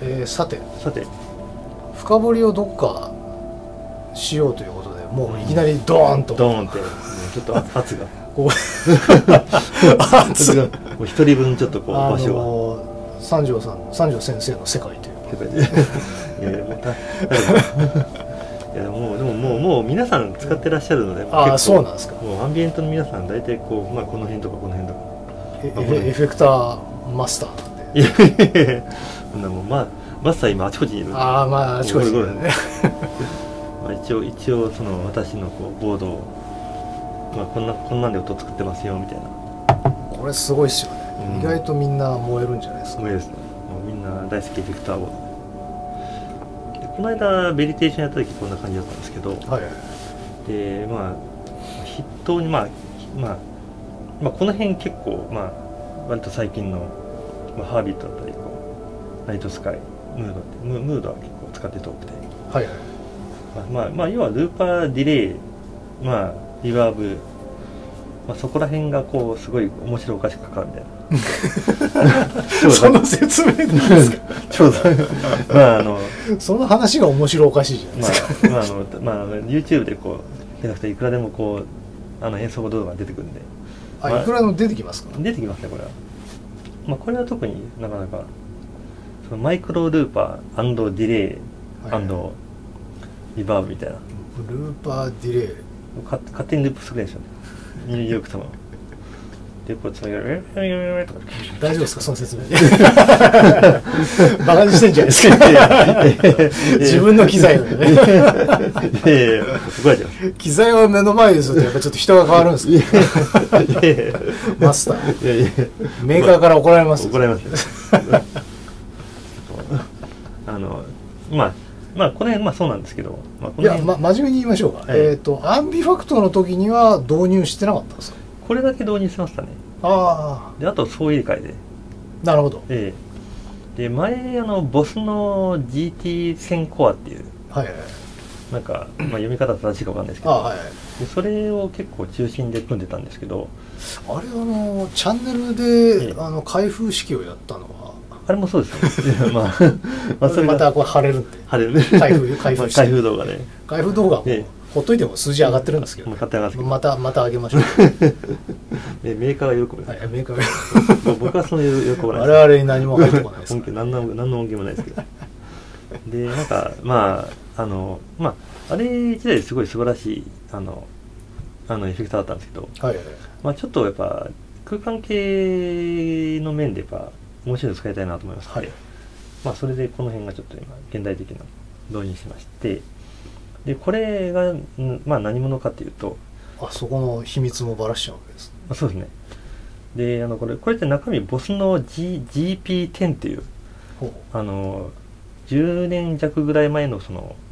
さて深掘りをどっかしようということで、もういきなりドーンと、 ドーンってちょっと圧がこう圧が一人分ちょっとこう場所が三条先生の世界といういやもう皆さん使ってらっしゃるので、 ああそうなんですか。 もうアンビエントの皆さん大体こう、まあ、この辺とかこの辺とかエフェクターマスターなんで。 いやもうマスター今あちこちにいるんで、 ああまああちこちにいるね。 まあ一応その私のこうボードを、まあ、こんなんで音作ってますよみたいな。 これすごいっすよね、意外とみんな燃えるんじゃないですか。 燃えるですね。もうみんな大好きエフェクターボードで、この間ベリテーションやった時こんな感じだったんですけど、 はい、 でまあ筆頭にまあこの辺結構まあ割と最近の、まあ、ハービットだったりこうナイトスカイムードは結構使って遠くて、 はいはい、 まあ要はルーパーディレイ、まあリバーブ、まあ、そこら辺がこうすごい面白おかしくかかるみたいなその説明でいいですか。 ちょうどまあその話が面白おかしいじゃないですか。 YouTube でこう検索していくらでもこう演奏動画が出てくるんで、 いくらでも出てきますか。 出てきますねこれは。まあこれは特になかなかそのマイクロルーパー&ディレイ&リバーブみたいな、 ルーパーディレイ勝手にループするでしょニューヨーク様でこうつまりとか大丈夫ですかその説明。バカにしてんじゃないですか。自分の機材なんでね。 怒られちゃう。 機材を目の前でするとやっぱちょっと人が変わるんですよ。マスターメーカーから怒られます。 怒られますよ。まあこれそうなんですけど、 いや真面目に言いましょうか。アンビファクトの時には導入してなかったんですか。 これだけ導入しましたね。あと総入れ替えで。 なるほど。 で前ボスの GT1000 コアっていう、なんか、読み方正しいかわかんないですけど、でそれを結構中心で組んでたんですけど、 あれチャンネルで開封式をやったのはあれもそうですね。 それまたこれ貼れるんで、 開封動画で開封動画もほっといても数字上がってるんですけど、また上げましょう。 メーカーが喜ぶ。 メーカーが僕はその喜ばない。 我々に何も入ってこないです。 何の音源もないですけど。でなんかあれ自体すごい素晴らしいエフェクターだったんですけど、ちょっとやっぱ空間系の面でやっぱ面白いの使いたいなと思いまして、それでこの辺がちょっと今現代的な導入しまして、でこれが何者かっていうと、 そこの秘密もばらしちゃうわけです。 そうですね。でこれって中身ボスの、GP10 っていう10年弱ぐらい前のその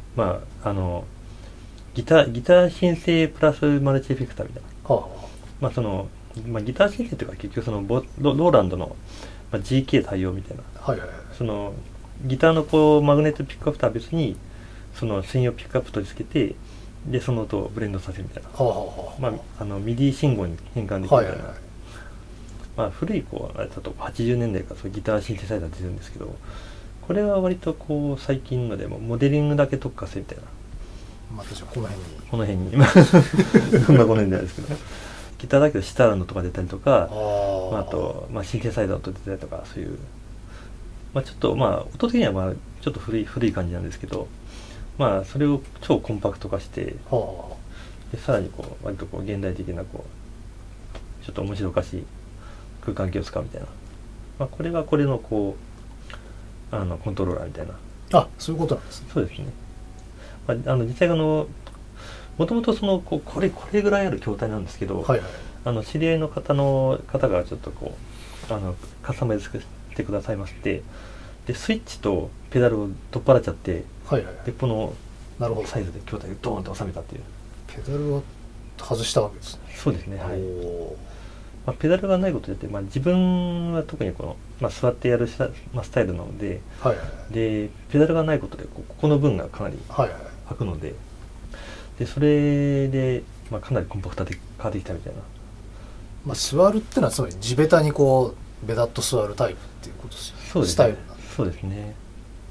ギターシンセプラスマルチエフェクターみたいな、ギターシンセっていうか結局そのローランドの、GK 対応みたいな、そのギターのこうマグネットピックアップとは別にその専用ピックアップ取り付けて、でその音をブレンドさせるみたいな、ミディ信号に変換できるみたいな、古いこうあれだと80年代からそうギターシンセサイザー出てるんですけど、これは割とこう最近のでもモデリングだけ特化せみたいな、 私はこの辺にこの辺じゃないですけど、ギターだけどシターの音が出たりとか、あとシンセサイザーの音出たりとか、そういうちょっと音的にはちょっと古い感じなんですけど、それを超コンパクト化して、でさらにこう割とこう現代的なこうちょっと面白おかしい空間系を使うみたいな、これがこれのこうコントローラーみたいな。 そういうことなんですね。 そうですね。実際もともとそのこれぐらいある筐体なんですけど、知り合いの方がちょっとこうカスタマイズしてくださいまして、でスイッチとペダルを取っ払っちゃって、でこのサイズで筐体をドーンと収めたっていう。 ペダルを外したわけですね。 そうですね。ペダルがないことで自分は特にこの、座ってやるスタイルなので、でペダルがないことでここの分がかなり空くので、でそれで、かなりコンパクトで変わってきたみたいな。 座るってのはつまり地べたにこうベタッと座るタイプっていうことですよね。スタイルなんで。 そうですね。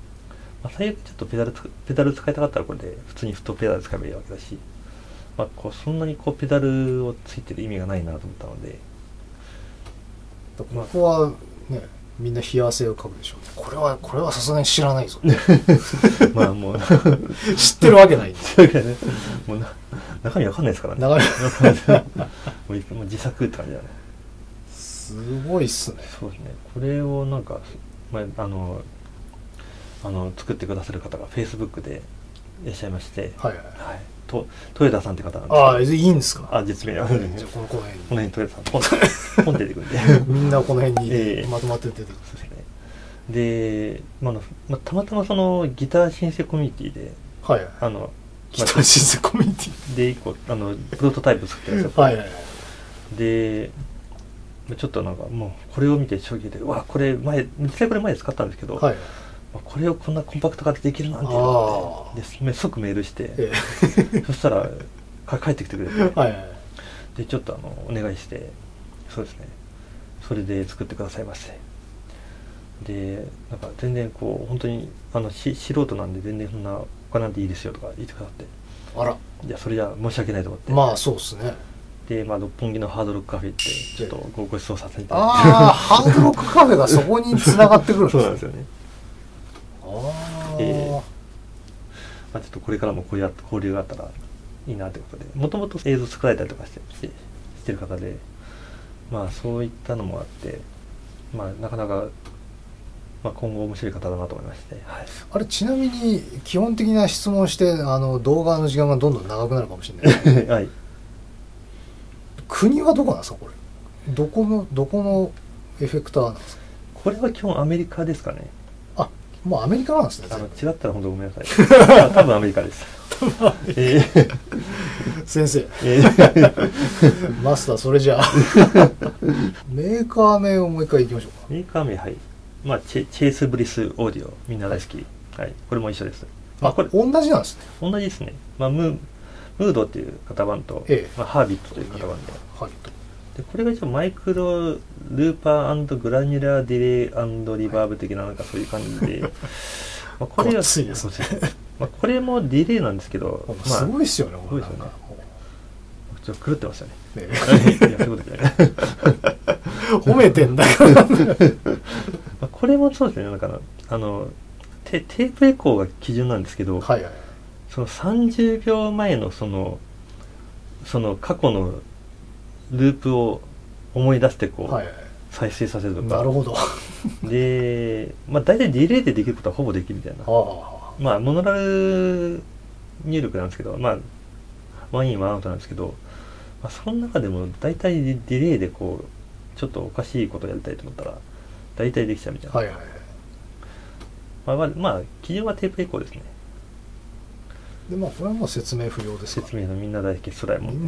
まあ、最悪ちょっとペダル使いたかったらこれで普通にフットペダル使えばいいわけだし、まあ、こうそんなにこうペダルをついてる意味がないなと思ったので、 ここはね、みんな冷や汗をかくでしょうね。これはさすがに知らないぞまあもう知ってるわけないんでもう中身わかんないですからね。もう自作って感じだね。 すごいっすね。 そうですね。これをなんか、まあ、作ってくださる方が Facebook でいらっしゃいまして、はいはいはい、豊田さんって方なんですけど。 ああ、いいんですか。 あ、実名は。じゃあこの辺豊田さんポン出てくるんでみんなこの辺にまとまって出てくる。 そうですね。で、たまたまそのギターシンセコミュニティで、 はい、ギターシンセコミュニティで1個プロトタイプ作ってらっしゃって、はいはいはい、でちょっとなんかもうこれを見て衝撃で、うわこれ実際これ前使ったんですけど、はい、これをこんなコンパクト化できるなんていうので即メールして、そしたら帰ってきてくれて、はいはい、でちょっとお願いして、そうですね、それで作ってくださいまして、でなんか全然こう本当に素人なんで全然そんなお金なんていいですよとか言ってくださって、あら、いやそれじゃ申し訳ないと思って、 まあそうですね。で、 六本木のハードロックカフェ行ってちょっとご馳走させていただいて、 ああハードロックカフェがそこに繋がってくるんですね。 そうなんですよね。ちょっとこれからもこういう交流があったらいいなということで、もともと映像作られたりとかしてる方で、まあそういったのもあって、まあなかなか、まあ、今後面白い方だなと思いまして、はい、 あれちなみに基本的な質問して動画の時間がどんどん長くなるかもしれないです、はい、国はどこなんですかこれ。どこのエフェクターなんですか。 これは基本アメリカですかね。 もうアメリカなんですね。 違ったら本当ごめんなさい。多分アメリカです。 先生、マスターそれじゃあメーカー名をもう一回いきましょうか。 メーカー名、はい。まあチェイスブリスオーディオ、みんな大好き。はい。これも一緒です。 これ同じなんですね。 同じですね。まあムードっていう型番と、ハービットという型番で。ハービット。でこれが一応マイクロルーパー&グラニュラーディレイ&リバーブ的ななんかそういう感じで、これがこれもディレイなんですけど、 すごいっすよね。 すごいですよね。ちょっと狂ってましたね。いやそういうことじゃない。 褒めてんだから。 これもそうですね。なんかテープエコーが基準なんですけど、はいはい、その30秒前のその過去のループを思い出してこう、はいはい、再生させるとか。 なるほど。 で、まあ大体ディレイでできることはほぼできるみたいな。まあモノラル入力なんですけど、まあワンインワンアウトなんですけど、まあ、その中でも大体ディレイでこうちょっとおかしいことをやりたいと思ったら大体できちゃうみたいな。はいはいはい。まあ基準はテープエコーですね。 でこれはもう説明不要ですか。 説明のみんな大好きスライム。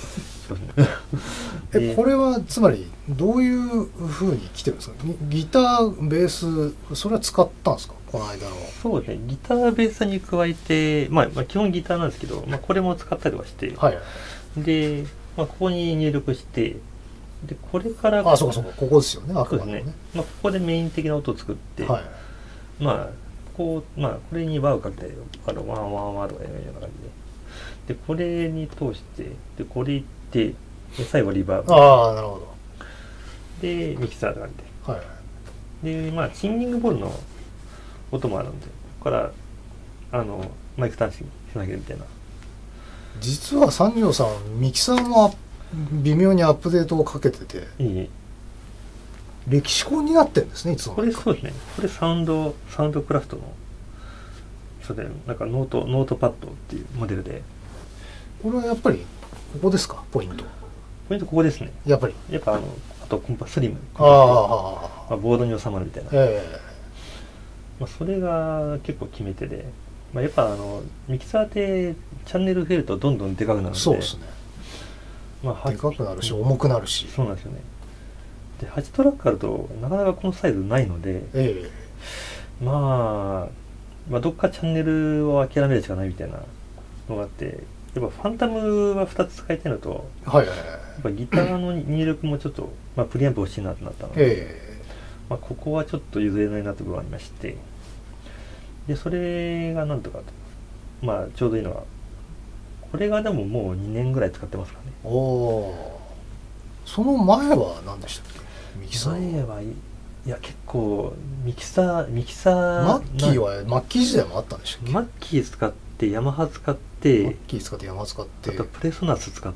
これはつまりどういう風に来てるんですか。ギターベースそれは使ったんですかこの間の。 そうですね。ギターベースに加えて、まあ基本ギターなんですけど、これも使ったりはして、はい、で、ここに入力して、でこれからそうかここですよね。あくまでね。 ここでメイン的な音を作って、はい、これに輪をかけてワンワンワンとかやるような感じで、これに通してでこれいってで最後リバーブ。 なるほど。 でミキサーとかで、はい、でチンギングボールの音もあるんで、ここからマイク端子につなげるみたいな。 実は三条さんミキサーも微妙にアップデートをかけてて、歴史コンになってるんですね。いつもこれそうですね。これサウンドクラフトのそれなんかノートパッドっていうモデルで。 これはやっぱりここですか。ポイントここですね。 やっぱあとコンパスリム、ボードに収まるみたいな、それが結構決め手で、やっぱミキサーってチャンネル増えるとどんどんでかくなるので。 そうですね。でかくなるし重くなるし。 そうなんですよね。で8トラックあるとなかなかこのサイズないので、どっかチャンネルを諦めるしかないみたいなのがあって、やっぱファンタムは2つ使いたいのと、やっぱギターの入力もちょっと、プリアンプ欲しいなってなったので、ここはちょっと譲れないなという部分がありまして、 でそれがなんとかまあちょうどいいのはこれがでももう2年ぐらい使ってますからね。 おお。その前は何でしたっけ、ミキサー。 前はいや結構ミキサーマッキー時代もあったんでしたっけ。 マッキー使ってヤマハ使ってマッキー使ってヤマハ使って、 あとプレソナス使って。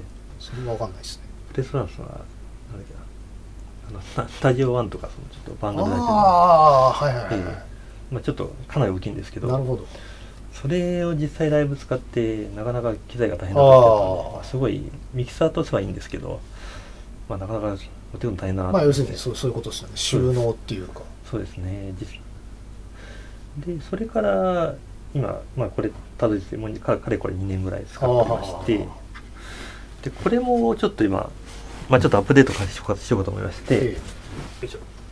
それは分かんないですね。 プレソナスはなんだっけな、スタジオ1とかそのちょっとバンドで入ってる。 ああ、はいはいはい、 まあ、ちょっとかなり大きいんですけど。 なるほど。 それを実際ライブ使ってなかなか機材が大変だったので、まあ、すごいミキサーとしてはいいんですけど、まあ、なかなかお手の大変だなと。 まあ要するにそういうことですよね。収納っていうか。 そうですね。でそれから今、まあ、これたどり着いてもうかれこれ2年ぐらい使ってまして、でこれもちょっと今、まあ、ちょっとアップデートしようかと思いまして、よいし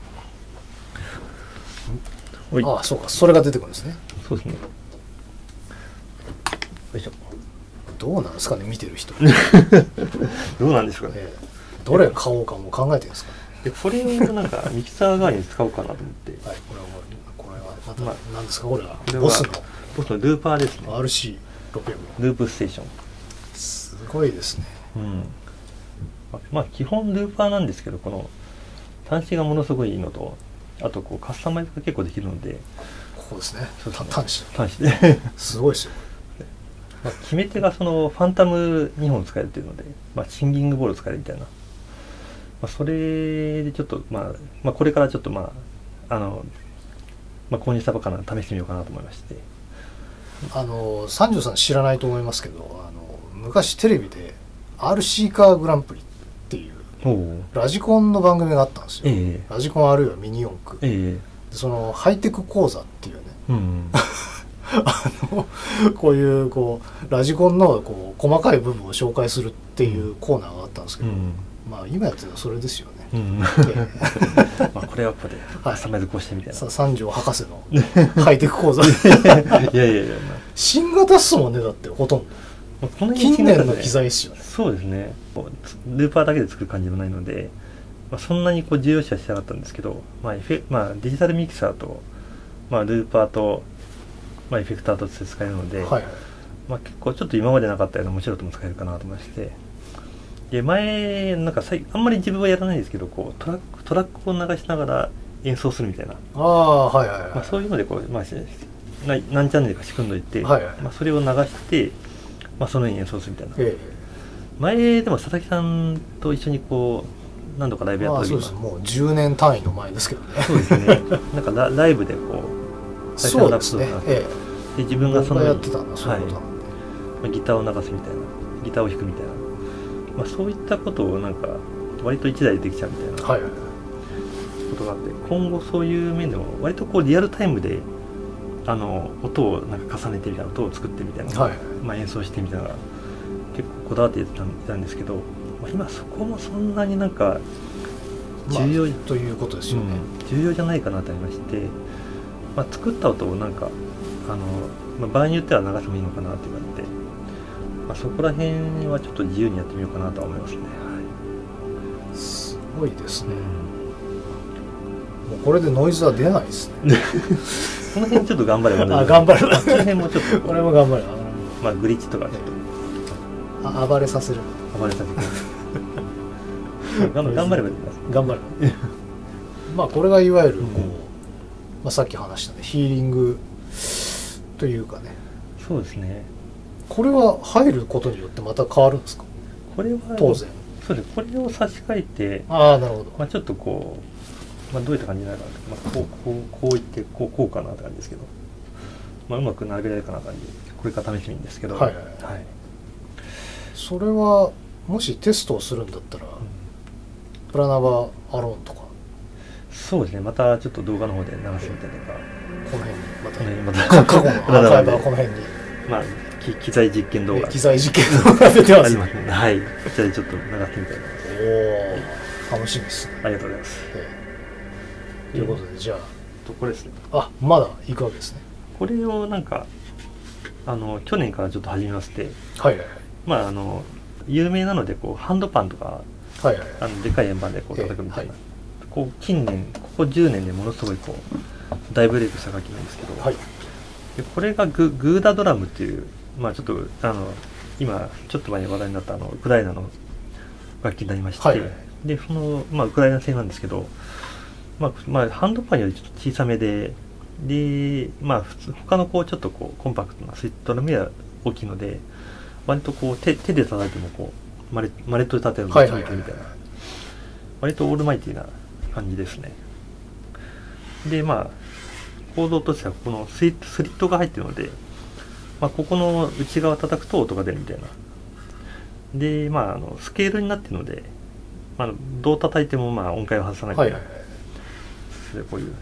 ょ。 ああ、そうか、それが出てくるんですね。 そうですね。よいしょ。 どうなんですかね、見てる人。 どうなんですかね。 どれ買おうかも考えてるんですかね。 でこれをなんかミキサー代わりに使おうかなと思って。はい、 これはまた何ですか、これは。ボスのルーパーですね。 RC600。 ループステーション。 すごいですね。 うん。まあ基本ルーパーなんですけど、この端子がものすごいいいのと、あとこうカスタマイズが結構できるので。 ここですね。端子ですごいですよ。 まあ、決め手がそのファンタム2本使えるっていうので、まあ、シンギングボール使えるみたいな、まあ、それでちょっと、まあ、これからちょっとまあ購入したばっかなので試してみようかなと思いまして。 三条さん知らないと思いますけど、昔テレビで RC カーグランプリっていうラジコンの番組があったんですよ。ラジコンあるいはミニ四駆、でそのハイテク講座っていうね、こういうラジコンの細かい部分を紹介するっていうコーナーがあったんですけど、まあ今やってるのはそれですよね。 まあこれはここでカスタマイズこうしてみたいな。 三条博士のハイテク講座。 いや、 新型っすもんね、だってほとんど。近年の機材ですよね。 そうですね。ルーパーだけで作る感じもないので、まあ、そんなに重要視はしてなかったんですけど、まあデジタルミキサーと、まあ、ルーパーと、まあ、エフェクターとして使えるので、まあ、結構ちょっと今までなかったような面白いとも使えるかなと思いまして、で前なんかあんまり自分はやらないですけど、トラックを流しながら演奏するみたいな、まあ、そういうのでまあ、何チャンネルか仕組んどいて、まあ、それを流して、まあ、そのように演奏するみたいな、前でも佐々木さんと一緒に何度かライブやった時は、そうです、もう10年単位の前ですけどね。 そうですね。なんかライブで最初のラップとかで自分がそのやってたんだ、そういうことなんで、 まあ、ギターを流すみたいな、ギターを弾くみたいな、まあ、そういったことをなんか割と一台でできちゃうみたいなことがあって、今後そういう面でも割とリアルタイムで音をなんか重ねてみたいな、音を作ってみたいな、まあ、演奏してみたいな結構こだわってやってたんですけど、まあ、今そこもそんなになんか重要、 ということですよね、 重要じゃないかなと思いまして、まあ、作った音をなんかまあ、場合によっては流してもいいのかなって言われて、まあ、そこら辺はちょっと自由にやってみようかなとは思いますね。 すごいですね、もうこれでノイズは出ないですね。 この辺ちょっと頑張れば頑張れば、 この辺もちょっとこれも頑張れば、 まあグリッチとかちょっと暴れさせる、 頑張ればいきます。 頑張ればまあこれがいわゆるまあ、さっき話したね、ヒーリングというかね。 そうですね。 これは入ることによってまた変わるんですか？ これは当然。 そうです。これを差し替えて、 なるほど。 まあちょっとまあどういった感じになるかな、まあこういってこうかなって感じですけど、まあうまく並べられるかなって感じで、これから試してみるんですけど、 それはもしテストをするんだったら、プラナバアローンとか。 そうですね。またちょっと動画の方で流してみたりとか、 この辺にまた過去のアーカイブはこの辺に、 まあ機材実験動画、 機材実験動画出てますね。 はい。こちらでちょっと流してみたいと思います。 楽しみです。 ありがとうございます。 ということで、じゃあこれですね。 まだ行くわけですね。 これをなんか去年からちょっと始めまして、まあ有名なのでハンドパンとか、でかい円盤で叩くみたいな。近年ここ10年でものすごい大ブレイクした楽器なんですけど、はい、でこれがグーダドラムっていう、まあ、ちょっと今ちょっと前に話題になったウクライナの楽器になりまして、はい、でその、まあ、ウクライナ製なんですけど、まあ、ハンドパンよりちょっと小さめで、まあ、他のこうちょっとこうコンパクトなスイートドラムは大きいので、割とこう手で叩いてもこうマレットで叩いてもできるみたいな、割とオールマイティーな感じですね。でまあ構造としてはこのスリットが入ってるので、まあ、ここの内側叩くと音が出るみたいな。でまあスケールになってるので、まあ、どう叩いてもまあ音階を外さないみたいな、でこういう。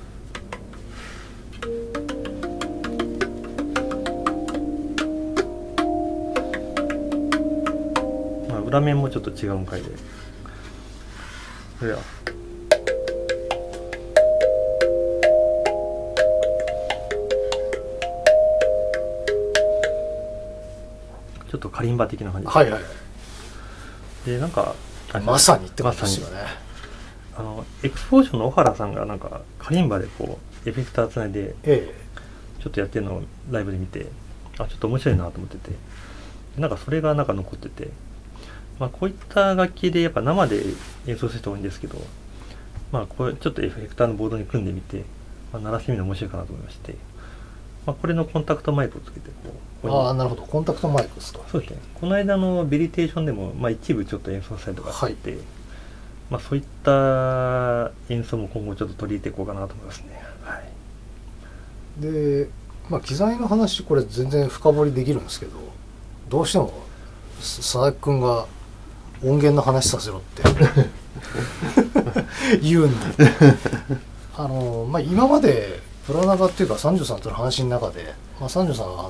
裏面もちょっと違う音階で、これはちょっとカリンバ的な感じです、はいはい、でなんかまさにってことですよね。 エクスポーションの小原さんがなんかカリンバでこうエフェクターつないでちょっとやってるのをライブで見て、ちょっと面白いなと思ってて、なんかそれがなんか残ってて、まあ、こういった楽器でやっぱ生で演奏する人多いんですけど、まあ、これちょっとエフェクターのボードに組んでみて、まあ、鳴らしてみるの面白いかなと思いまして、まあ、これのコンタクトマイクをつけてなるほど、コンタクトマイクですか。 そうですね。この間のビリテーションでも、まあ、一部ちょっと演奏したりとかして、はい、まあ、そういった演奏も今後ちょっと取り入れていこうかなと思いますね。はい、 で、まあ、機材の話これ全然深掘りできるんですけど、どうしても佐々木君が音源の話させろって言うんでまあ、今までプラナガっていうか三条さんとの話の中で、まあ、三条さんは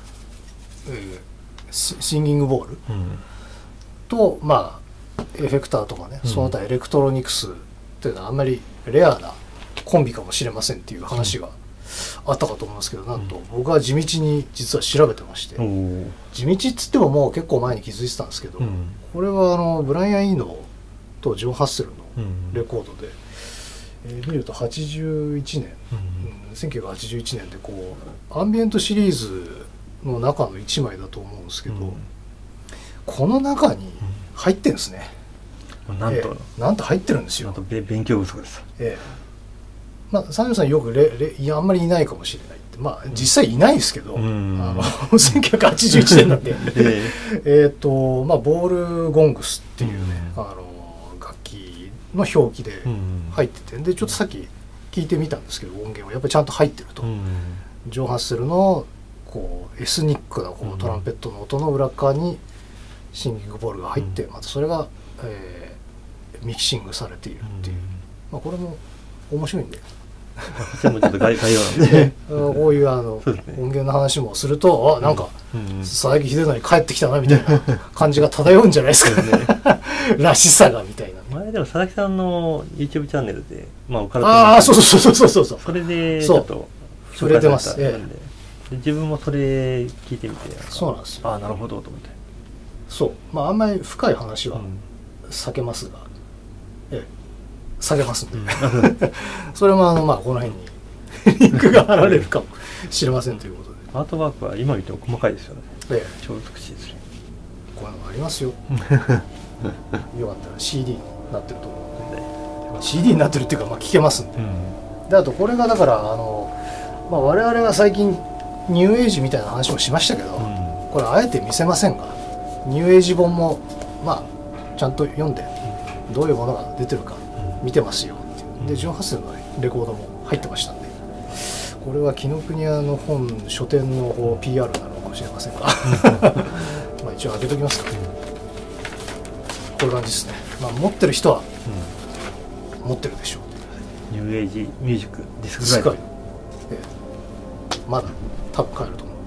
シンギングボール、と、まあ、エフェクターとかね、その他エレクトロニクスっていうのはあんまりレアなコンビかもしれませんっていう話があったかと思いますけど、なんと僕は地道に実は調べてまして、地道っつってももう結構前に気づいてたんですけど、これはブライアン・イーノとジョン・ハッセルのレコードで、見ると81年、1981年でこうアンビエントシリーズの中の1枚だと思うんですけど、この中に入ってるんですね。なんと入ってるんですよ。 勉強不足です。 まあ、三條さんよくあんまりいないかもしれないって、まあ、実際いないですけど、1981年なんでまあ、ボールゴングスっていうね、楽器の表記で入ってて、でちょっとさっき聞いてみたんですけど、音源はやっぱりちゃんと入ってると、ジョン・ハッセルのこうエスニックなこうトランペットの音の裏側にシンギングボールが入って、またそれが、ミキシングされているっていう、まあ、これも面白いんで。 ちょっと概要なんでこういう音源の話もすると、なんか佐々木秀則帰ってきたなみたいな感じが漂うんじゃないですかねらしさがみたいな。 前でも佐々木さんの YouTube チャンネルで、まあ、 そうそれでちょっと触れてます。 自分もそれ聞いてみて、 そうなんですよ。 なるほどと思って。 そう、まああんまり深い話は避けますが、下げますんで、それもまあこの辺にリンクが貼られるかもしれませんということで、 アートワークは今見ても細かいですよね。超美しいですね。 こういうのがありますよよかったら CD になってると思うので、CD になってるっていうか、まあ聞けますんで、であとこれがだからまあ、我々が最近ニューエイジみたいな話もしましたけど、これあえて見せませんが、ニューエイジ本もまあちゃんと読んで、どういうものが出てるか見てますよっていうで、ジョン・ハッセルのレコードも入ってましたんで、これは紀ノ国屋の本書店の PR なのかもしれませんがまあ一応開けときますか、こういう感じですね。まあ持ってる人は持ってるでしょう。 ニューエイジミュージックディスクライブ、 まだ多分買えると思う、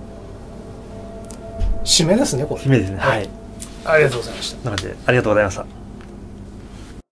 締めですね、これ。 締めですね。はい、 ありがとうございました。 なのでありがとうございました。